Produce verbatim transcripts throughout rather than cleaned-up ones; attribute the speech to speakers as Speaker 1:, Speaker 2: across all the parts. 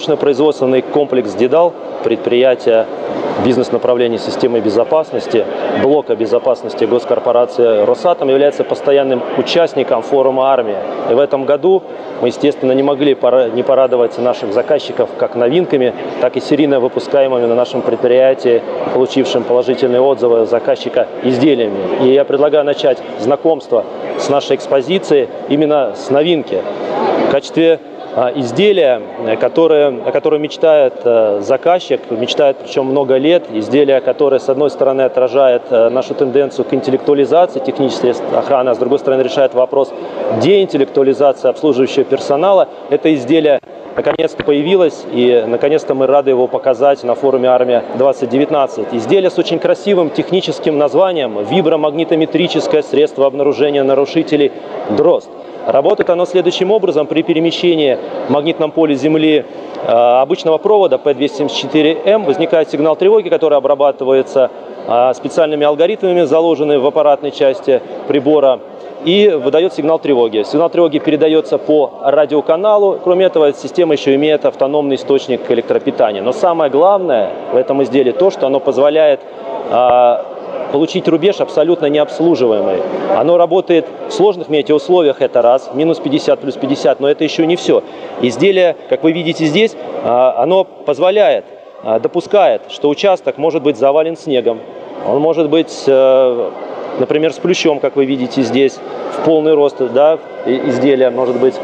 Speaker 1: научно-производственный комплекс «Дедал», предприятие бизнес-направления системы безопасности, блока безопасности госкорпорации «Росатом» является постоянным участником форума «Армия». И в этом году мы, естественно, не могли не порадовать наших заказчиков как новинками, так и серийно выпускаемыми на нашем предприятии, получившим положительные отзывы заказчика изделиями. И я предлагаю начать знакомство с нашей экспозицией именно с новинки. В качестве изделия, которое, о котором мечтает заказчик, мечтает причем много лет, изделия, которое, с одной стороны, отражает нашу тенденцию к интеллектуализации технической охраны, а с другой стороны, решает вопрос деинтеллектуализации обслуживающего персонала. Это изделие наконец-то появилось, и наконец-то мы рады его показать на форуме «Армия двадцать девятнадцать». Изделие с очень красивым техническим названием «Вибромагнитометрическое средство обнаружения нарушителей ДРОСТ». Работает оно следующим образом. При перемещении в магнитном поле Земли э, обычного провода П двести семьдесят четыре М возникает сигнал тревоги, который обрабатывается э, специальными алгоритмами, заложенными в аппаратной части прибора, и выдает сигнал тревоги. Сигнал тревоги передается по радиоканалу. Кроме этого, система еще имеет автономный источник электропитания. Но самое главное в этом изделии то, что оно позволяет э, получить рубеж абсолютно необслуживаемый. Оно работает в сложных метеоусловиях, это раз, минус пятьдесят, плюс пятьдесят, но это еще не все. Изделие, как вы видите здесь, оно позволяет, допускает, что участок может быть завален снегом, он может быть, например, с плющом, как вы видите здесь, в полный рост, да, изделия может быть.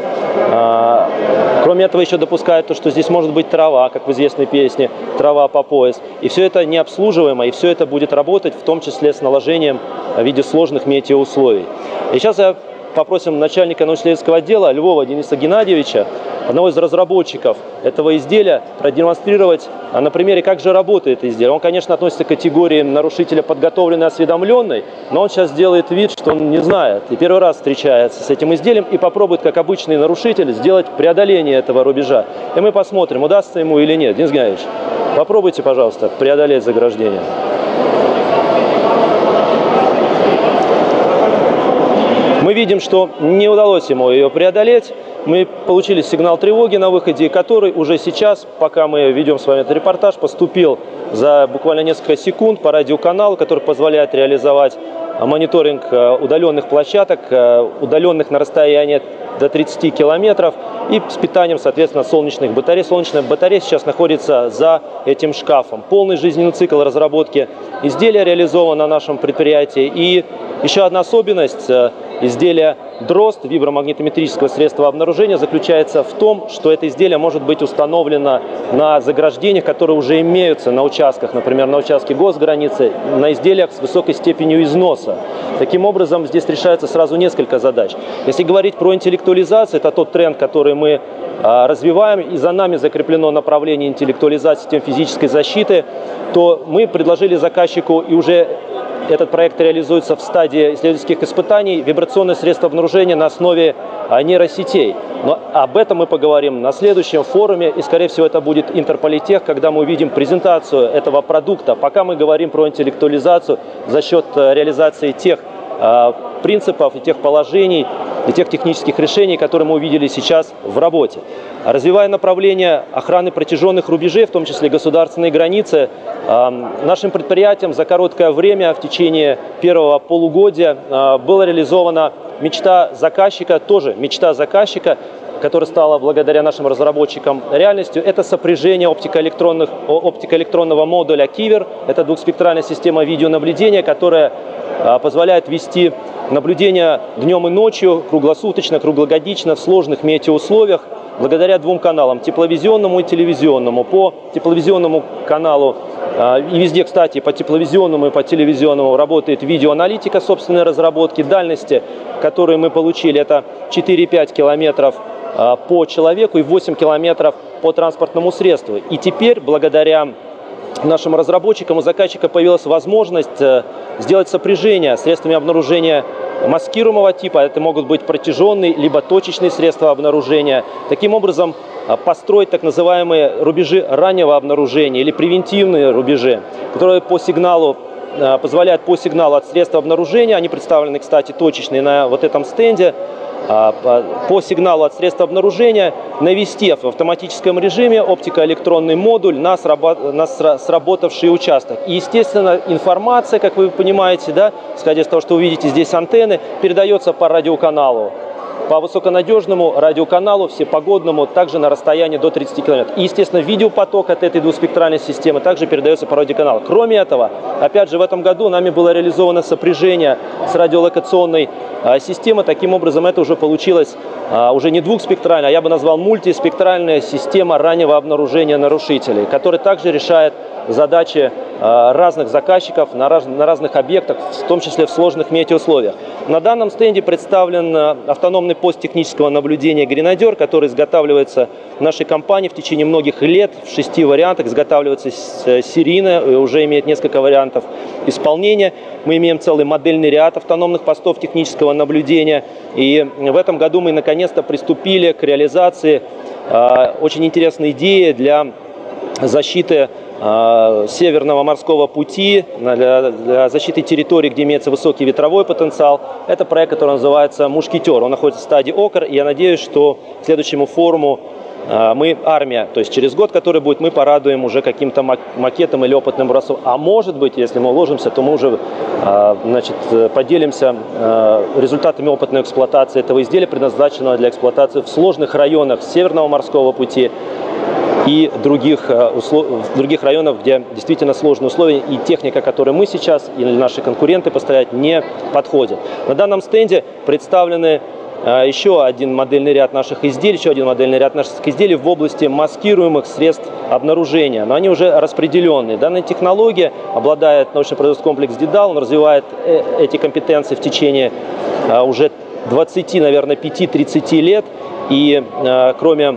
Speaker 1: Кроме этого, еще допускает то, что здесь может быть трава, как в известной песне, трава по пояс. И все это необслуживаемо, и все это будет работать, в том числе с наложением в виде сложных метеоусловий. И сейчас я попросим начальника научно-исследовательского отдела Львова Дениса Геннадьевича, одного из разработчиков этого изделия, продемонстрировать на примере, как же работает это изделие. Он, конечно, относится к категории нарушителя подготовленный, осведомленный, но он сейчас делает вид, что он не знает. И первый раз встречается с этим изделием и попробует, как обычный нарушитель, сделать преодоление этого рубежа. И мы посмотрим, удастся ему или нет. Денис Геннадьевич, попробуйте, пожалуйста, преодолеть заграждение. Мы видим, что не удалось ему ее преодолеть. Мы получили сигнал тревоги на выходе, который уже сейчас, пока мы ведем с вами этот репортаж, поступил за буквально несколько секунд по радиоканалу, который позволяет реализовать мониторинг удаленных площадок, удаленных на расстояние до тридцати километров, и с питанием, соответственно, солнечных батарей. Солнечная батарея сейчас находится за этим шкафом. Полный жизненный цикл разработки изделия реализован на нашем предприятии. И еще одна особенность изделия ДРОСТ, вибромагнитометрического средства обнаружения, заключается в том, что это изделие может быть установлено на заграждениях, которые уже имеются на участках, например, на участке госграницы, на изделиях с высокой степенью износа. Таким образом, здесь решается сразу несколько задач. Если говорить про интеллектуализацию, это тот тренд, который мы а, развиваем, и за нами закреплено направление интеллектуализации систем физической защиты, то мы предложили заказчику, и уже этот проект реализуется в стадии исследовательских испытаний, вибрационное средство обнаружения на основе нейросетей. Но об этом мы поговорим на следующем форуме, и, скорее всего, это будет Интерполитех, когда мы увидим презентацию этого продукта. Пока мы говорим про интеллектуализацию за счет реализации тех э, принципов и тех положений, и тех технических решений, которые мы увидели сейчас в работе. Развивая направление охраны протяженных рубежей, в том числе государственные границы, нашим предприятиям за короткое время, в течение первого полугодия, была реализована мечта заказчика, тоже мечта заказчика, которая стала благодаря нашим разработчикам реальностью. Это сопряжение оптикоэлектронных, оптикоэлектронного модуля Кивер. Это двухспектральная система видеонаблюдения, которая позволяет вести наблюдение днем и ночью, круглосуточно, круглогодично, в сложных метеоусловиях, благодаря двум каналам, тепловизионному и телевизионному. По тепловизионному каналу и везде, кстати, по тепловизионному и по телевизионному работает видеоаналитика собственной разработки. Дальности, которые мы получили, это четыре-пять километров по человеку и восемь километров по транспортному средству. И теперь, благодаря нашим разработчикам, у заказчика появилась возможность сделать сопряжение средствами обнаружения маскируемого типа. Это могут быть протяженные либо точечные средства обнаружения. Таким образом, построить так называемые рубежи раннего обнаружения или превентивные рубежи, которые по сигналу позволяют по сигналу от средства обнаружения, они представлены, кстати, точечные на вот этом стенде, по сигналу от средства обнаружения навести в автоматическом режиме оптико-электронный модуль на сработавший участок. И, естественно, информация, как вы понимаете, да, исходя из того, что вы видите здесь антенны, передается по радиоканалу. По высоконадежному радиоканалу, всепогодному, также на расстоянии до тридцати километров. И, естественно, видеопоток от этой двуспектральной системы также передается по радиоканалу. Кроме этого, опять же, в этом году нами было реализовано сопряжение с радиолокационной а, системой. Таким образом, это уже получилось а, уже не двухспектральная, а я бы назвал мультиспектральная система раннего обнаружения нарушителей, которая также решает задачи а, разных заказчиков на, раз, на разных объектах, в том числе в сложных метеоусловиях. На данном стенде представлен автономный пост технического наблюдения «Гренадер», который изготавливается в нашей компании в течение многих лет в шести вариантах, изготавливается серийно, и уже имеет несколько вариантов исполнения. Мы имеем целый модельный ряд автономных постов технического наблюдения, и в этом году мы наконец-то приступили к реализации э, очень интересной идеи для защиты Северного морского пути, для, для защиты территории, где имеется высокий ветровой потенциал. Это проект, который называется «Мушкетер». Он находится в стадии ОКР, и я надеюсь, что к следующему форуму мы, армия, то есть через год, который будет, мы порадуем уже каким-то макетом или опытным образцом. А может быть, если мы уложимся, то мы уже значит, поделимся результатами опытной эксплуатации этого изделия, предназначенного для эксплуатации в сложных районах Северного морского пути и других, в других районах, где действительно сложные условия, и техника, которой мы сейчас или наши конкуренты поставляют, не подходит. На данном стенде представлены еще один модельный ряд наших изделий, еще один модельный ряд наших изделий в области маскируемых средств обнаружения, но они уже распределенные. Данная технология обладает научно-производственный комплекс Дедал, он развивает эти компетенции в течение уже двадцати, наверное, пяти-тридцати лет, и кроме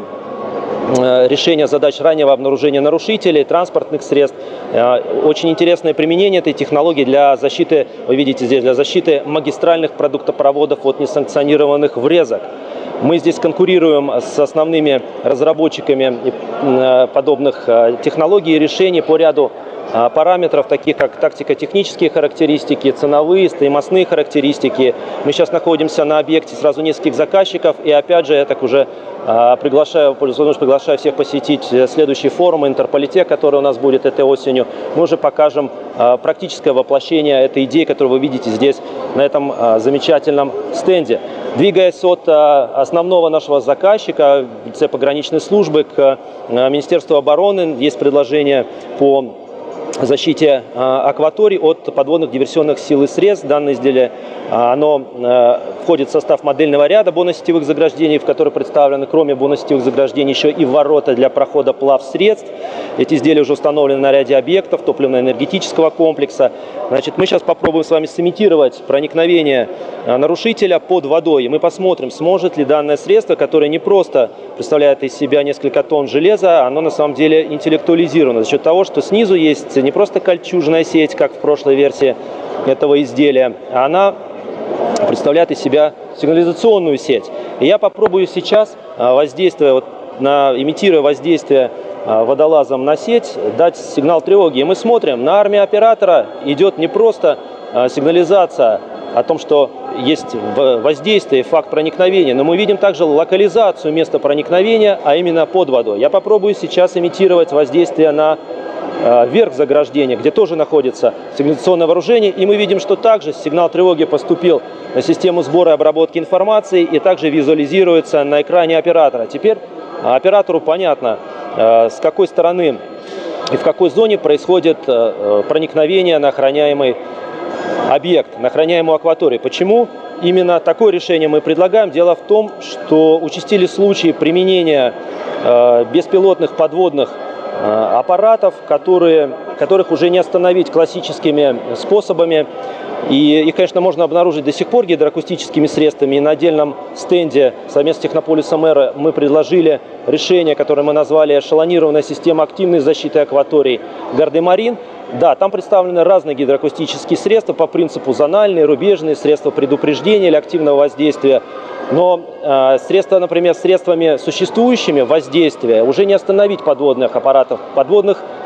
Speaker 1: решения задач раннего обнаружения нарушителей, транспортных средств. Очень интересное применение этой технологии для защиты, вы видите здесь, для защиты магистральных продуктопроводов от несанкционированных врезок. Мы здесь конкурируем с основными разработчиками подобных технологий и решений по ряду параметров, таких как тактико-технические характеристики, ценовые, стоимостные характеристики. Мы сейчас находимся на объекте сразу нескольких заказчиков, и опять же, я так уже приглашаю, пользуясь, приглашаю всех посетить следующий форум Интерполитех, который у нас будет этой осенью. Мы уже покажем практическое воплощение этой идеи, которую вы видите здесь, на этом замечательном стенде. Двигаясь от основного нашего заказчика, в лице пограничной службы, к Министерству обороны, есть предложение по защите акваторий от подводных диверсионных сил и средств. Данное изделие оно входит в состав модельного ряда бонно-сетевых заграждений, в которой представлены, кроме бонно-сетевых заграждений, еще и ворота для прохода плавсредств. Эти изделия уже установлены на ряде объектов топливно-энергетического комплекса. Значит, мы сейчас попробуем с вами сымитировать проникновение нарушителя под водой. И мы посмотрим, сможет ли данное средство, которое не просто представляет из себя несколько тонн железа, оно на самом деле интеллектуализировано за счет того, что снизу есть не просто кольчужная сеть, как в прошлой версии этого изделия, а она представляет из себя сигнализационную сеть. И я попробую сейчас, воздействуя, вот, на, имитируя воздействие водолазом на сеть, дать сигнал тревоги. И мы смотрим, на армии оператора идет не просто сигнализация о том, что есть воздействие, факт проникновения, но мы видим также локализацию места проникновения, а именно под водой. Я попробую сейчас имитировать воздействие на верх заграждения, где тоже находится сигнализационное вооружение, и мы видим, что также сигнал тревоги поступил на систему сбора и обработки информации и также визуализируется на экране оператора. Теперь оператору понятно, с какой стороны и в какой зоне происходит проникновение на охраняемый объект, на охраняемую акваторию. Почему именно такое решение мы предлагаем? Дело в том, что участились случаи применения беспилотных подводных аппаратов, которые, которых уже не остановить классическими способами. И их, конечно, можно обнаружить до сих пор гидроакустическими средствами. И на отдельном стенде совместно с Технополисом Эра мы предложили решение, которое мы назвали «Эшелонированная система активной защиты акваторий Гардемарин». Да, там представлены разные гидроакустические средства по принципу зональные, рубежные, средства предупреждения или активного воздействия. Но э, средства, например, средствами существующими воздействия уже не остановить подводных аппаратов. Подводных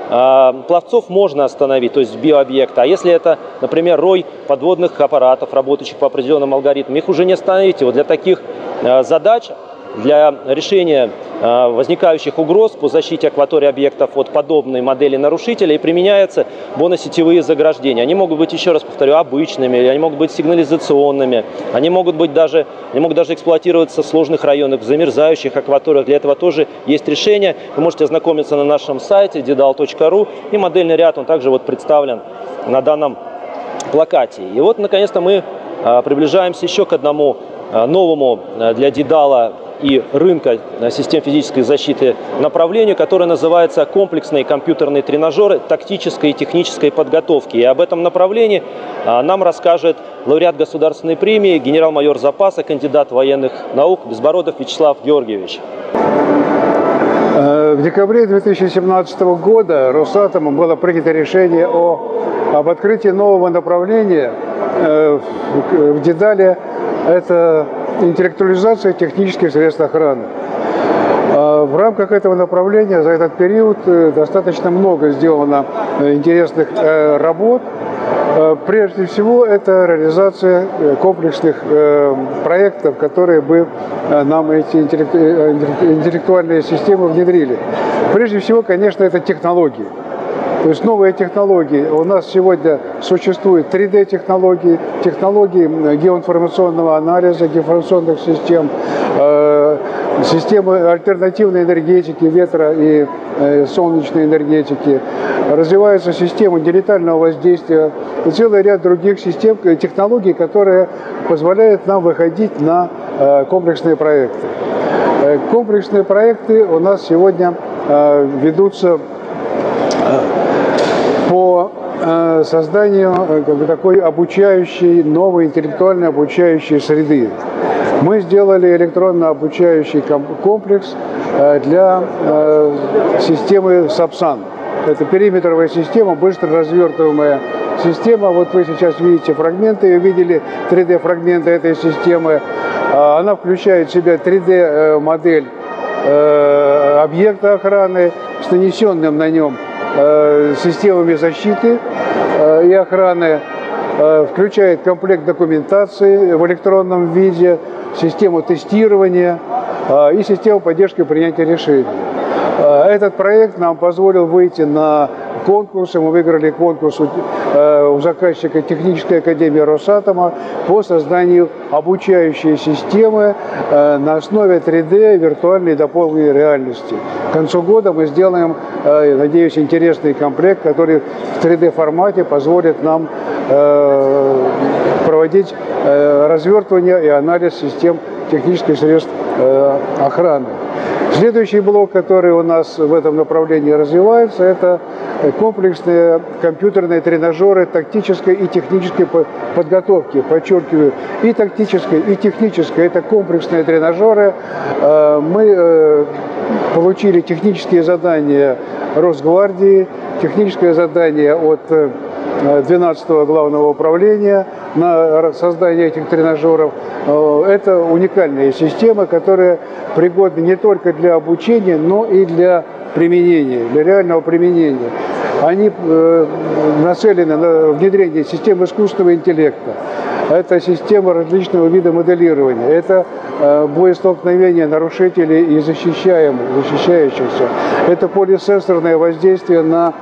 Speaker 1: пловцов можно остановить, то есть биообъекта. А если это, например, рой подводных аппаратов, работающих по определенным алгоритмам, их уже не остановить. Вот для таких задач, для решения возникающих угроз по защите акватории объектов от подобной модели нарушителей применяются боносетевые заграждения. Они могут быть, еще раз повторю, обычными, они могут быть сигнализационными, они могут быть даже, они могут даже эксплуатироваться в сложных районах, в замерзающих акваториях. Для этого тоже есть решение. Вы можете ознакомиться на нашем сайте дедал точка ру, и модельный ряд, он также вот представлен на данном плакате. И вот, наконец-то, мы приближаемся еще к одному новому для Дедала и рынка систем физической защиты направлению, которое называется комплексные компьютерные тренажеры тактической и технической подготовки. И об этом направлении нам расскажет лауреат государственной премии, генерал-майор запаса, кандидат военных наук Безбородов Вячеслав Георгиевич.
Speaker 2: В декабре две тысячи семнадцатого года Росатомом было принято решение о, об открытии нового направления в Дедале. Это интеллектуализация технических средств охраны. В рамках этого направления за этот период достаточно много сделано интересных работ. Прежде всего, это реализация комплексных проектов, которые бы нам эти интеллектуальные системы внедрили. Прежде всего, конечно, это технологии. То есть новые технологии. У нас сегодня существуют три дэ технологии, технологии геоинформационного анализа, геоинформационных систем, э, системы альтернативной энергетики, ветра и э, солнечной энергетики. Развивается система делетального воздействия и целый ряд других систем, технологий, которые позволяют нам выходить на э, комплексные проекты. Э, комплексные проекты у нас сегодня э, ведутся по э, созданию э, как бы такой обучающей, новой интеллектуально обучающей среды. Мы сделали электронно обучающий комплекс э, для э, системы САПСАН. Это периметровая система, быстро развертываемая система. Вот вы сейчас видите фрагменты, видели три дэ фрагменты этой системы. Она включает в себя три дэ модель э, объекта охраны с нанесенным на нем системами защиты и охраны, включает комплект документации в электронном виде, систему тестирования и систему поддержки принятия решений. Этот проект нам позволил выйти на конкурсы. Мы выиграли конкурс у заказчика Технической академии Росатома по созданию обучающей системы на основе три дэ виртуальной дополненной реальности. К концу года мы сделаем, надеюсь, интересный комплект, который в три дэ формате позволит нам проводить развертывание и анализ систем технических средств охраны. Следующий блок, который у нас в этом направлении развивается, это комплексные компьютерные тренажеры тактической и технической подготовки. Подчеркиваю, и тактической, и технической. Это комплексные тренажеры. Мы получили технические задания Росгвардии, техническое задание от двенадцатого главного управления на создание этих тренажеров. Это уникальная система, которая пригодна не только для обучения, но и для применения, для реального применения. Они нацелены на внедрение системы искусственного интеллекта. Это система различного вида моделирования. Это боестолкновение нарушителей и защищаемых, защищающихся. Это полисенсорное воздействие на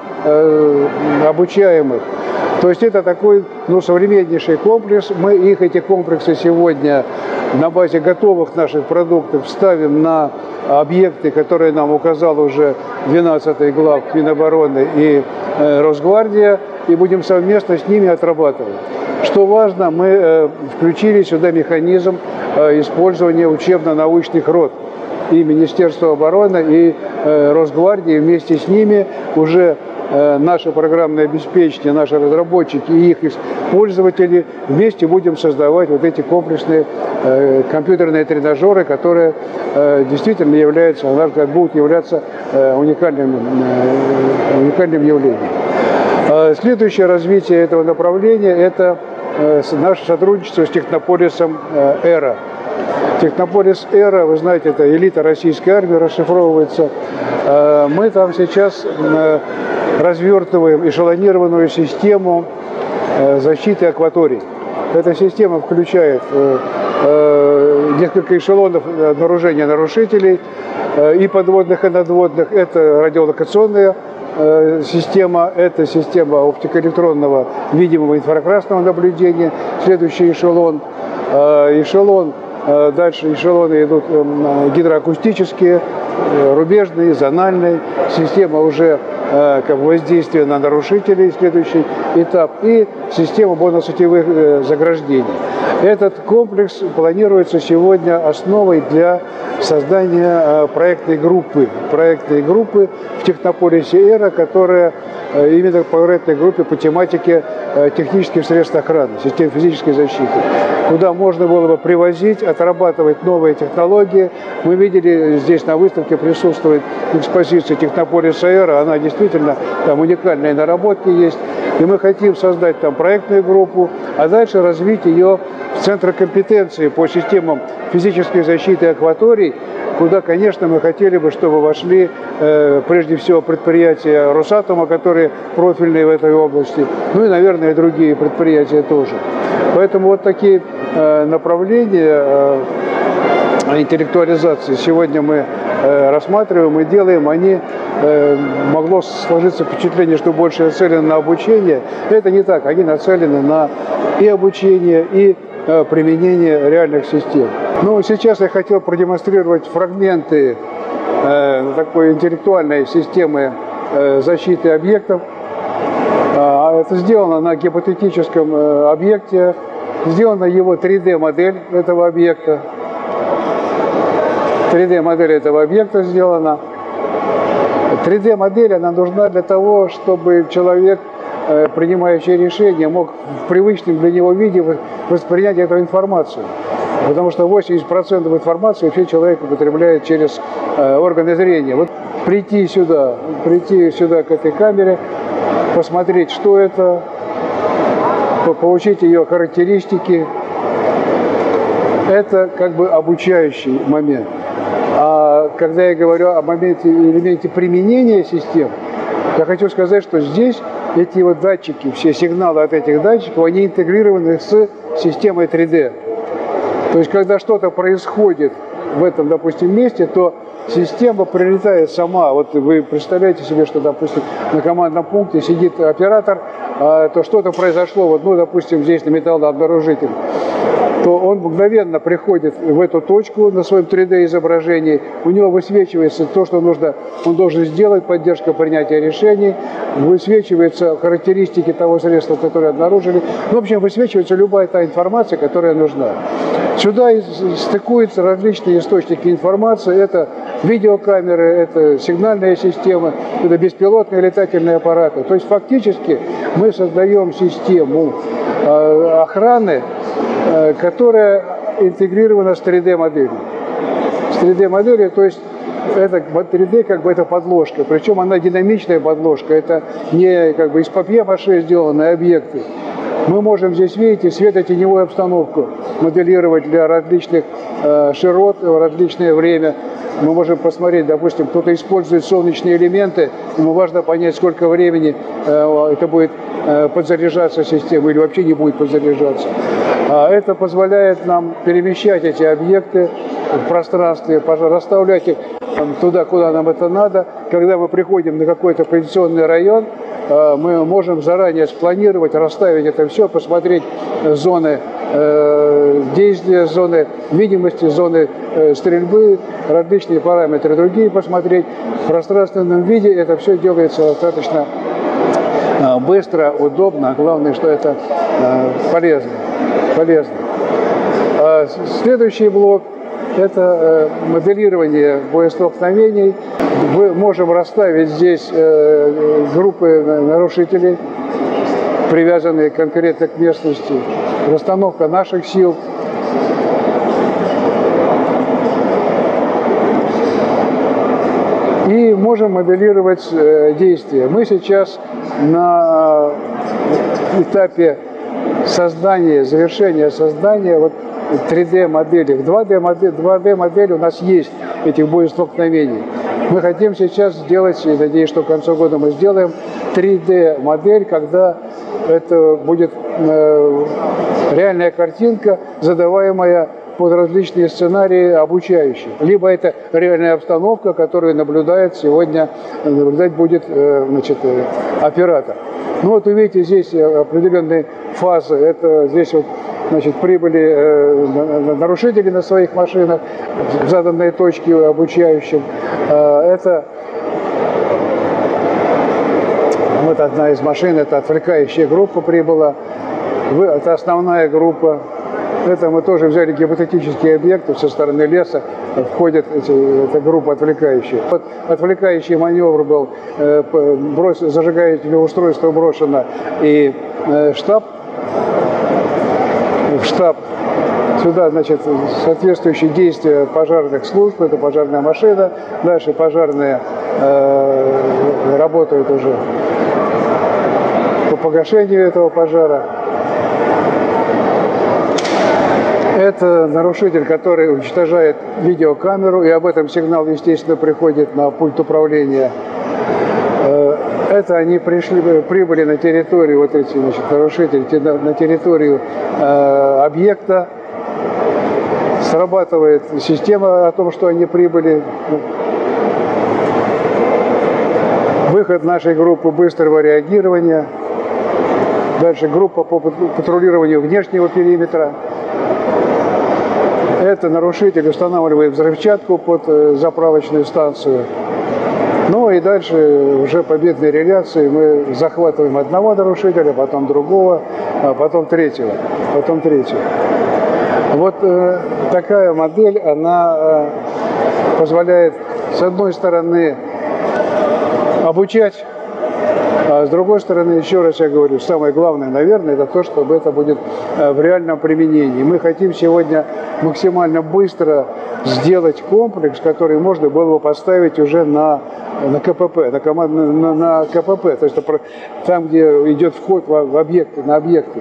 Speaker 2: обучаемых. То есть это такой, ну, современнейший комплекс. Мы их, эти комплексы сегодня на базе готовых наших продуктов ставим на объекты, которые нам указал уже двенадцатый глав Минобороны и э, Росгвардия, и будем совместно с ними отрабатывать. Что важно, мы э, включили сюда механизм э, использования учебно-научных рот. И Министерство обороны, и э, Росгвардии вместе с ними уже наше программное обеспечение, наши разработчики и их пользователи вместе будем создавать вот эти комплексные э, компьютерные тренажеры, которые э, действительно являются, на наш взгляд, будут являться э, уникальным, э, уникальным явлением. Э, следующее развитие этого направления – это э, наше сотрудничество с технополисом э, «Эра». Технополис Эра, вы знаете, это элита российской армии расшифровывается. Мы там сейчас развертываем эшелонированную систему защиты акваторий. Эта система включает несколько эшелонов обнаружения нарушителей и подводных, и надводных. Это радиолокационная система, это система оптико-электронного видимого инфракрасного наблюдения. Следующий эшелон. Эшелон, дальше эшелоны идут гидроакустические, рубежные, зональные. Система уже как воздействие на нарушителей, следующий этап, и система водно-сетевых заграждений. Этот комплекс планируется сегодня основой для создания проектной группы, проектной группы в Технополисе Эра, которая именно по проектной группе по тематике технических средств охраны, систем физической защиты, куда можно было бы привозить, отрабатывать новые технологии. Мы видели, здесь на выставке присутствует экспозиция Технополиса Эра, она действительно там уникальные наработки есть, и мы хотим создать там проектную группу, а дальше развить ее в центр компетенции по системам физической защиты акваторий, куда, конечно, мы хотели бы, чтобы вошли э, прежде всего предприятия Росатома, которые профильные в этой области, ну и, наверное, и другие предприятия тоже. Поэтому вот такие э, направления э, интеллектуализации сегодня мы э, рассматриваем и делаем. Они э, могло сложиться впечатление, что больше нацелены на обучение. Это не так. Они нацелены на и обучение, и э, применение реальных систем. Ну, сейчас я хотел продемонстрировать фрагменты э, такой интеллектуальной системы э, защиты объектов. Э, это сделано на гипотетическом э, объекте. Сделана его три дэ модель этого объекта. три дэ модель этого объекта сделана. три дэ модель, она нужна для того, чтобы человек, принимающий решение, мог в привычном для него виде воспринять эту информацию. Потому что восемьдесят процентов информации вообще человек употребляет через органы зрения. Вот прийти сюда, прийти сюда к этой камере, посмотреть, что это, получить ее характеристики, это как бы обучающий момент. А когда я говорю о моменте, элементе применения систем, я хочу сказать, что здесь эти вот датчики, все сигналы от этих датчиков, они интегрированы с системой три дэ. То есть, когда что-то происходит в этом, допустим, месте, то система прилетает сама. Вот вы представляете себе, что, допустим, на командном пункте сидит оператор, а, то что-то произошло, вот, ну, допустим, здесь на металлообнаружитель, то он мгновенно приходит в эту точку на своем три дэ изображении, у него высвечивается то, что нужно, он должен сделать, поддержка принятия решений, высвечиваются характеристики того средства, которое обнаружили. Ну, в общем, высвечивается любая та информация, которая нужна. Сюда стыкуются различные источники информации, это видеокамеры, это сигнальная система, это беспилотные летательные аппараты. То есть фактически мы создаем систему э, охраны, э, которая интегрирована с три дэ моделью. С три дэ моделью, то есть это три дэ как бы это подложка, причем она динамичная подложка, это не как бы из папье-маше сделанные объекты. Мы можем здесь, видите, светотеневую обстановку моделировать для различных э, широт, в различное время. Мы можем посмотреть, допустим, кто-то использует солнечные элементы, ему важно понять, сколько времени э, это будет э, подзаряжаться система или вообще не будет подзаряжаться. А это позволяет нам перемещать эти объекты в пространстве, расставлять их туда, куда нам это надо. Когда мы приходим на какой-то позиционный район, мы можем заранее спланировать, расставить это все, посмотреть зоны э, действия, зоны видимости, зоны э, стрельбы, различные параметры другие посмотреть. В пространственном виде это все делается достаточно э, быстро, удобно. Главное, что это э, полезно. полезно. А следующий блок – это э, моделирование боестолкновений. Мы можем расставить здесь э, группы нарушителей, привязанные конкретно к местности, расстановка наших сил. И можем моделировать э, действия. Мы сейчас на этапе создания, завершения создания вот три дэ моделях. два дэ модель, два дэ модель у нас есть этих боестолкновений. Мы хотим сейчас сделать, и надеюсь, что к концу года мы сделаем три дэ модель, когда это будет э, реальная картинка, задаваемая под различные сценарии обучающие. Либо это реальная обстановка, которую наблюдает сегодня, наблюдать будет э, значит, э, оператор. Ну вот увидите, здесь определенные фазы. Это здесь вот, значит, прибыли э, нарушители на своих машинах в заданные точки обучающим. Э, это вот одна из машин, это отвлекающая группа прибыла. Это основная группа. Это мы тоже взяли гипотетические объекты со стороны леса, входит эти, эта группа отвлекающая. Вот отвлекающий маневр был, э, брос, зажигательное устройство брошено, и э, штаб, в штаб, сюда, значит, соответствующие действия пожарных служб, это пожарная машина, дальше пожарные э, работают уже по погашению этого пожара. Это нарушитель, который уничтожает видеокамеру, и об этом сигнал, естественно, приходит на пульт управления. Это они пришли, прибыли на территорию, вот эти, значит, нарушители, на, на территорию э, объекта. Срабатывает система о том, что они прибыли. Выход нашей группы быстрого реагирования. Дальше группа по патрулированию внешнего периметра. Это нарушитель устанавливает взрывчатку под заправочную станцию. Ну и дальше уже победной реляции мы захватываем одного нарушителя, потом другого, а потом третьего, потом третьего. Вот э, такая модель, она э, позволяет, с одной стороны, обучать, а с другой стороны, еще раз я говорю, самое главное, наверное, это то, чтобы это будет в реальном применении. Мы хотим сегодня максимально быстро сделать комплекс, который можно было бы поставить уже на, на КПП, на, команд, на, на КПП, то есть там, где идет вход в объекты, на объекты.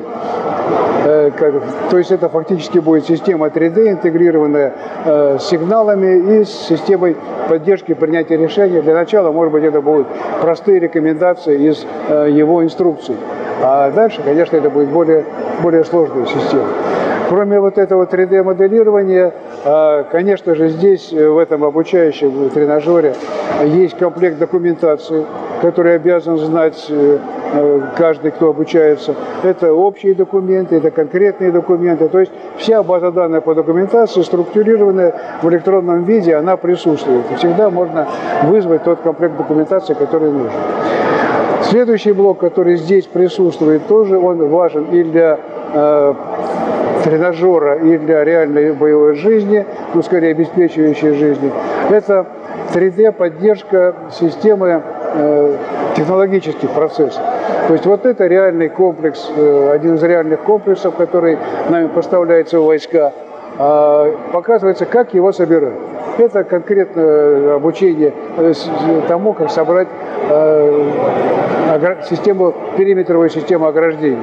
Speaker 2: То есть это фактически будет система три дэ, интегрированная с сигналами и с системой поддержки принятия решения. Для начала, может быть, это будут простые рекомендации из его инструкций. А дальше, конечно, это будет более, более сложная система. Кроме вот этого три дэ моделирования, конечно же, здесь, в этом обучающем тренажере, есть комплект документации, который обязан знать каждый, кто обучается. Это общие документы, это конкретные документы. То есть вся база данных по документации, структурированная в электронном виде, она присутствует. И всегда можно вызвать тот комплект документации, который нужен. Следующий блок, который здесь присутствует, тоже он важен и для э, тренажера, и для реальной боевой жизни, ну, скорее обеспечивающей жизни. Это три дэ поддержка системы э, технологических процессов. То есть вот это реальный комплекс, э, один из реальных комплексов, который нами поставляется в войска, э, показывается, как его собирать. Это конкретное обучение тому, как собрать э, систему, периметровую систему ограждения.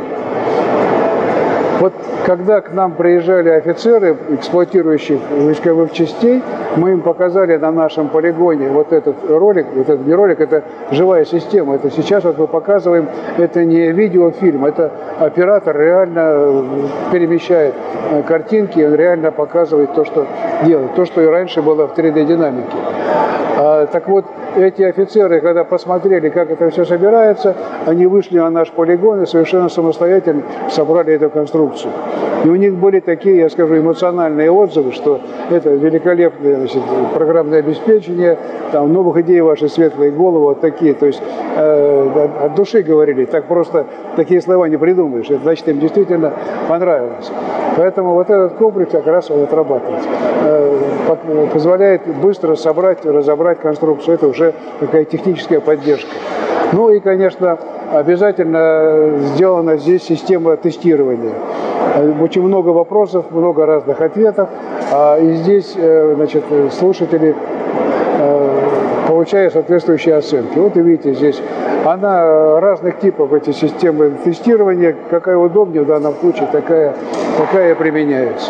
Speaker 2: Вот когда к нам приезжали офицеры, эксплуатирующих войсковых частей, мы им показали на нашем полигоне вот этот ролик, вот этот не ролик, это живая система. Это сейчас вот мы показываем, это не видеофильм, это оператор реально перемещает картинки, он реально показывает то, что делает, то, что и раньше было в три дэ динамике. А, так вот, эти офицеры, когда посмотрели, как это все собирается, они вышли на наш полигон и совершенно самостоятельно собрали эту конструкцию. И у них были такие, я скажу, эмоциональные отзывы, что это великолепное, значит, программное обеспечение, там новых идей ваши светлые головы, вот такие. То есть э, от души говорили, так просто такие слова не придумаешь. Это значит, им действительно понравилось. Поэтому вот этот комплекс как раз он отрабатывает. Э, позволяет быстро собрать, разобрать конструкцию. Это уже такая техническая поддержка. Ну и, конечно, обязательно сделана здесь система тестирования. Очень много вопросов, много разных ответов. И здесь, значит, слушатели получают соответствующие оценки. Вот и видите, здесь она разных типов, эти системы тестирования. Какая удобнее в данном случае, такая такая применяется.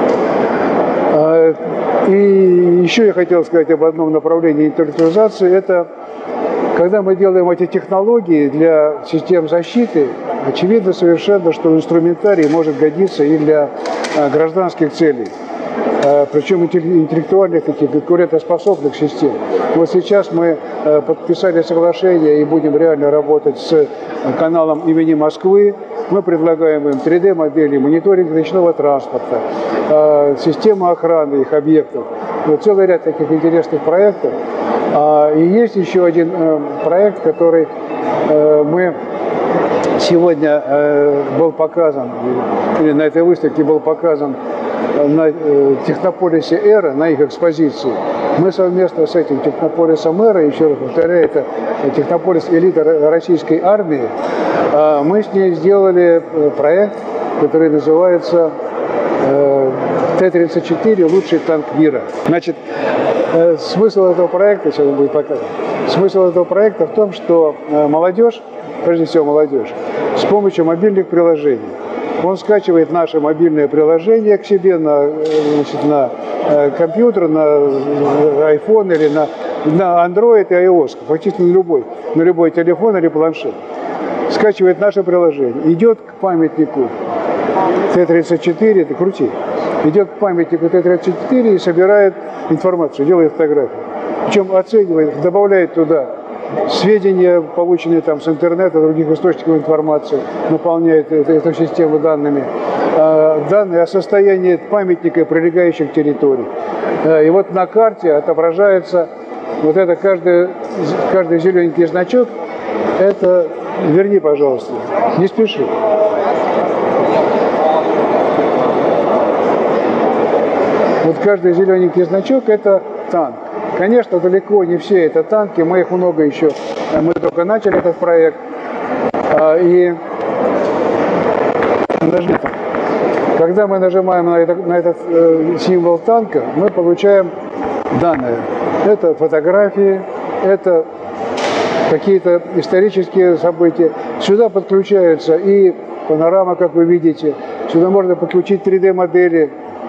Speaker 2: И еще я хотел сказать об одном направлении интеллектуализации. Это когда мы делаем эти технологии для систем защиты, очевидно совершенно, что инструментарий может годиться и для гражданских целей. Причем интеллектуальных, таких конкурентоспособных систем. Вот сейчас мы подписали соглашение и будем реально работать с каналом имени Москвы. Мы предлагаем им три дэ модели, мониторинг речного транспорта, систему охраны их объектов. Вот целый ряд таких интересных проектов. И есть еще один проект, который мы сегодня был показан, или на этой выставке был показан на Технополисе Эра, на их экспозиции. Мы совместно с этим Технополисом Эра, еще раз повторяю, это Технополис элита российской армии, мы с ней сделали проект, который называется Т тридцать четыре «Лучший танк мира». Значит, смысл этого проекта, сейчас он будет показан, смысл этого проекта в том, что молодежь, прежде всего молодежь, с помощью мобильных приложений, он скачивает наше мобильное приложение к себе на, значит, на компьютер, на iPhone или на, на Android и iOS, фактически на любой, на любой телефон или планшет. Скачивает наше приложение, идет к памятнику Т тридцать четыре, это крути, идет к памятнику Т тридцать четыре и собирает информацию, делает фотографии. Причем оценивает, добавляет туда сведения, полученные там с интернета, других источников информации, наполняет эту, эту систему данными. Данные о состоянии памятника и прилегающих территорий. И вот на карте отображается вот это каждый, каждый зелененький значок. Это, верни, пожалуйста, не спеши. Вот каждый зелененький значок – это танк. Конечно, далеко не все это танки, мы их много еще, мы только начали этот проект. И когда мы нажимаем на этот, на этот символ танка, мы получаем данные. Это фотографии, это какие-то исторические события. Сюда подключаются и панорама, как вы видите. Сюда можно подключить три дэ модели.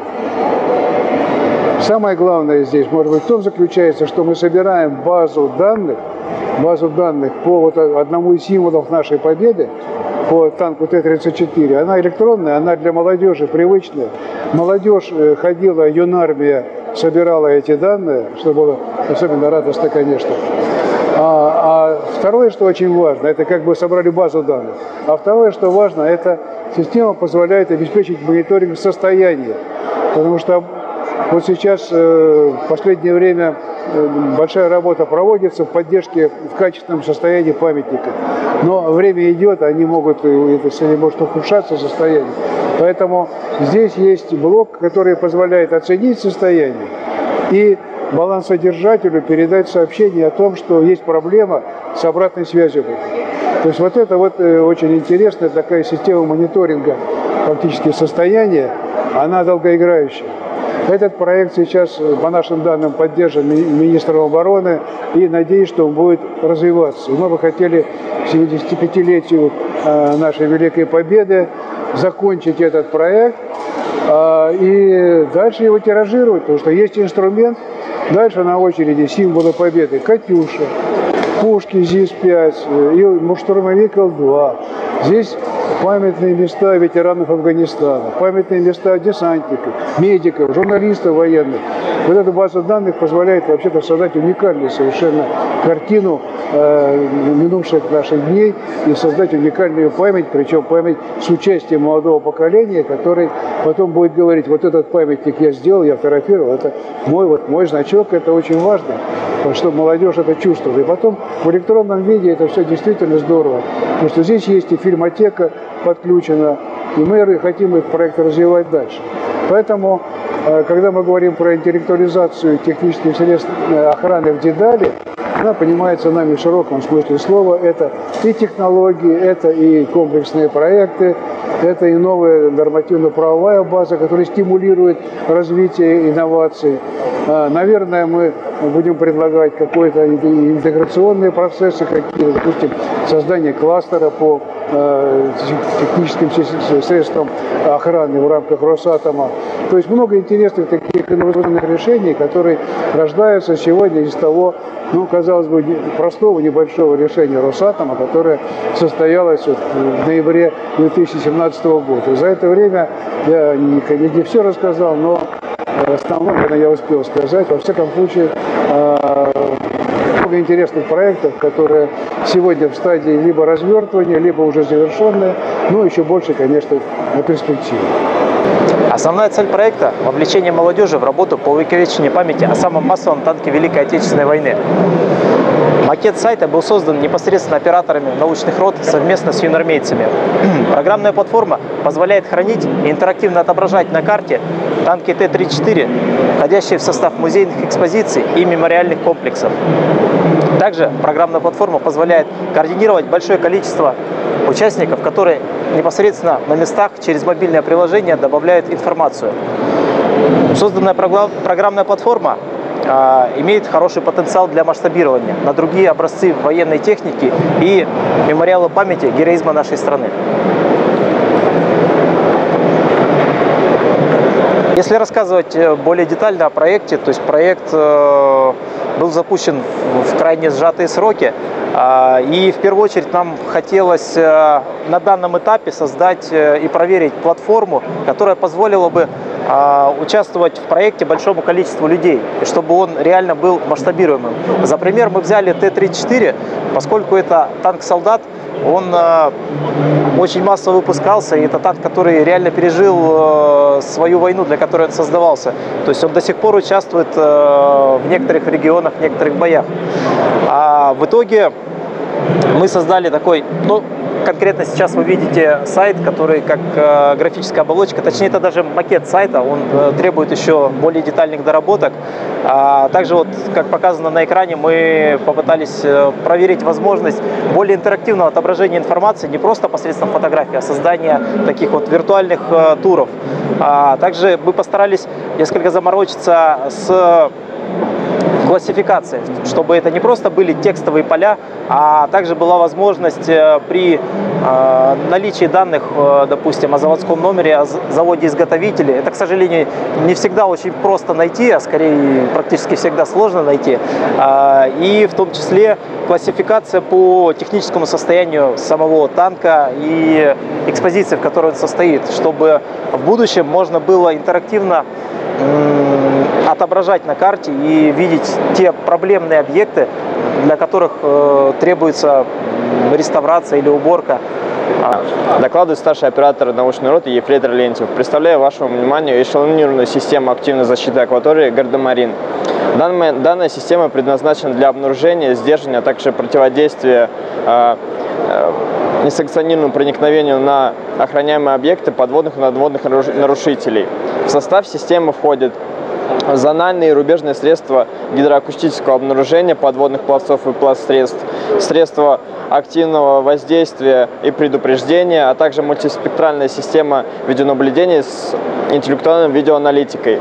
Speaker 2: Самое главное здесь, может быть, в том заключается, что мы собираем базу данных, базу данных по вот одному из символов нашей победы, по танку Т тридцать четыре. Она электронная, она для молодежи привычная. Молодежь ходила, юнармия собирала эти данные, что было особенно радостно, конечно. А, а второе, что очень важно, это как бы собрали базу данных. А второе, что важно, это система позволяет обеспечить мониторинг состояния. Потому что вот сейчас э, в последнее время э, большая работа проводится в поддержке в качественном состоянии памятника. Но время идет, они могут, это сегодня может ухудшаться состояние. Поэтому здесь есть блок, который позволяет оценить состояние и балансодержателю передать сообщение о том, что есть проблема с обратной связью. То есть вот это вот э, очень интересная такая система мониторинга фактически состояния, она долгоиграющая. Этот проект сейчас, по нашим данным, поддержан министром обороны, и надеюсь, что он будет развиваться. И мы бы хотели к семидесятипятилетию нашей Великой Победы закончить этот проект и дальше его тиражировать, потому что есть инструмент. Дальше на очереди символы победы: «Катюша», пушки ЗИС пять и штурмовик Л два. Здесь памятные места ветеранов Афганистана, памятные места десантников, медиков, журналистов военных. Вот эта база данных позволяет вообще-то создать уникальную совершенно картину э, минувших наших дней и создать уникальную память, причем память с участием молодого поколения, который потом будет говорить: вот этот памятник я сделал, я фотографировал, это мой, вот мой значок, это очень важно, чтобы молодежь это чувствовала. И потом в электронном виде это все действительно здорово, потому что здесь есть и фильмотека подключена, и мы хотим этот проект развивать дальше. Поэтому, когда мы говорим про интеллектуализацию технических средств охраны в Дедале, Она понимается нами в широком смысле слова. Это и технологии, это и комплексные проекты, это и новая нормативно-правовая база, которая стимулирует развитие инноваций. Наверное, мы будем предлагать какие-то интеграционные процессы, какие, допустим, создание кластера по техническим средствам охраны в рамках Росатома. То есть много интересных таких инновационных решений, которые рождаются сегодня из того, ну, казалось бы, простого небольшого решения Росатома, которое состоялось в ноябре две тысячи семнадцатого года. За это время я не, не все рассказал, но основное, наверное, я успел сказать. Во всяком случае, много интересных проектов, которые сегодня в стадии либо развертывания, либо уже завершенные, но еще больше, конечно, на перспективу.
Speaker 3: Основная цель проекта – вовлечение молодежи в работу по увековечению памяти о самом массовом танке Великой Отечественной войны. Макет сайта был создан непосредственно операторами научных рот совместно с юноармейцами. Программная платформа позволяет хранить и интерактивно отображать на карте танки Т тридцать четыре, входящие в состав музейных экспозиций и мемориальных комплексов. Также программная платформа позволяет координировать большое количество участников, которые непосредственно на местах через мобильное приложение добавляют информацию. Созданная программная платформа э, имеет хороший потенциал для масштабирования на другие образцы военной техники и мемориала памяти героизма нашей страны. Если рассказывать более детально о проекте, то есть проект э, был запущен в крайне сжатые сроки. И в первую очередь нам хотелось на данном этапе создать и проверить платформу, которая позволила бы участвовать в проекте большому количеству людей, и чтобы он реально был масштабируемым. За пример мы взяли Т тридцать четыре, поскольку это танк-солдат, он очень массово выпускался, и это танк, который реально пережил свою войну, для которой он создавался. То есть он до сих пор участвует в некоторых регионах, в некоторых боях. А в итоге мы создали такой, ну, конкретно сейчас вы видите сайт, который как э, графическая оболочка, точнее это даже макет сайта, он э, требует еще более детальных доработок. А также, вот, как показано на экране, мы попытались э, проверить возможность более интерактивного отображения информации, не просто посредством фотографии, а создания таких вот виртуальных э, туров. А также мы постарались несколько заморочиться с классификации, чтобы это не просто были текстовые поля, а также была возможность при э, наличии данных, э, допустим, о заводском номере, о заводе-изготовителе. Это, к сожалению, не всегда очень просто найти, а скорее практически всегда сложно найти. Э, и в том числе классификация по техническому состоянию самого танка и экспозиции, в которой он состоит, чтобы в будущем можно было интерактивно отображать на карте и видеть те проблемные объекты, для которых э, требуется реставрация или уборка.
Speaker 4: Докладывает старший оператор научной роты ефрейтор Лентьев. Представляю вашему вниманию эшелонированную систему активной защиты акватории «Гардемарин». Данная, данная система предназначена для обнаружения, сдерживания, а также противодействия э, э, несанкционированному проникновению на охраняемые объекты подводных и надводных нарушителей. В состав системы входят зональные и рубежные средства гидроакустического обнаружения подводных пловцов и плавсредств, средства активного воздействия и предупреждения, а также мультиспектральная система видеонаблюдения с интеллектуальной видеоаналитикой.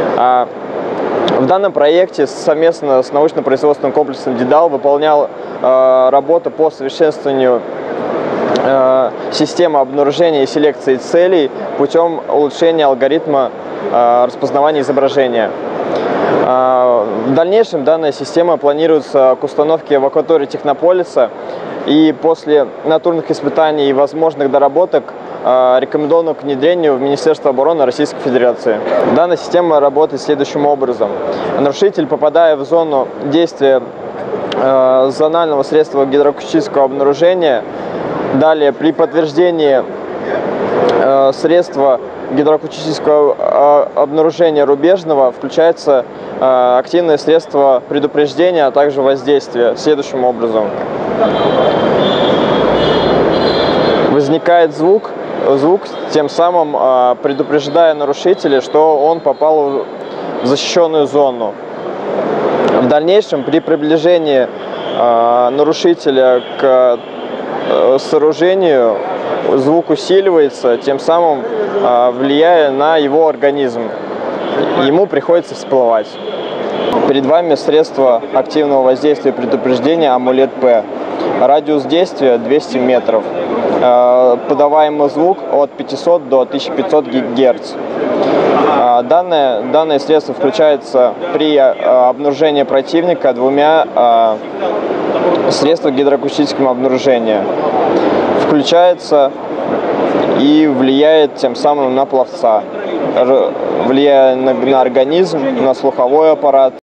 Speaker 4: В данном проекте совместно с научно-производственным комплексом «Дедал» выполнял э, работу по совершенствованию э, системы обнаружения и селекции целей путем улучшения алгоритма э, распознавания изображения. Э, в дальнейшем данная система планируется к установке в акватории Технополиса, и после натурных испытаний и возможных доработок рекомендовано к внедрению в Министерство обороны Российской Федерации. Данная система работает следующим образом. Нарушитель, попадая в зону действия э, зонального средства гидроакустического обнаружения, далее при подтверждении э, средства гидроакустического э, обнаружения рубежного включается э, активное средство предупреждения, а также воздействия следующим образом. Возникает звук, звук, тем самым э, предупреждая нарушителя, что он попал в защищенную зону. В дальнейшем, при приближении нарушителя к сооружению, звук усиливается, тем самым влияя на его организм. Ему приходится всплывать. Перед вами средство активного воздействия и предупреждения Амулет-П. Радиус действия двести метров. Подаваемый звук от пятисот до тысячи пятисот герц. Данное, данное средство включается при обнаружении противника двумя средствами гидроакустического обнаружения. Включается и влияет тем самым на пловца, влияя на, на организм, на слуховой аппарат.